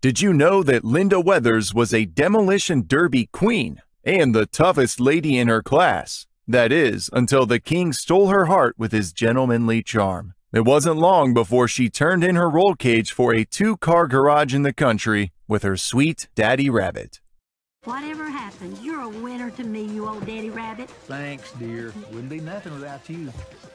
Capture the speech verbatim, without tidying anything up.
Did you know that Lynda Weathers was a demolition derby queen and the toughest lady in her class? That is, until the king stole her heart with his gentlemanly charm. It wasn't long before she turned in her roll cage for a two-car garage in the country with her sweet daddy rabbit. Whatever happens, you're a winner to me, you old daddy rabbit. Thanks, dear. Wouldn't be nothing without you.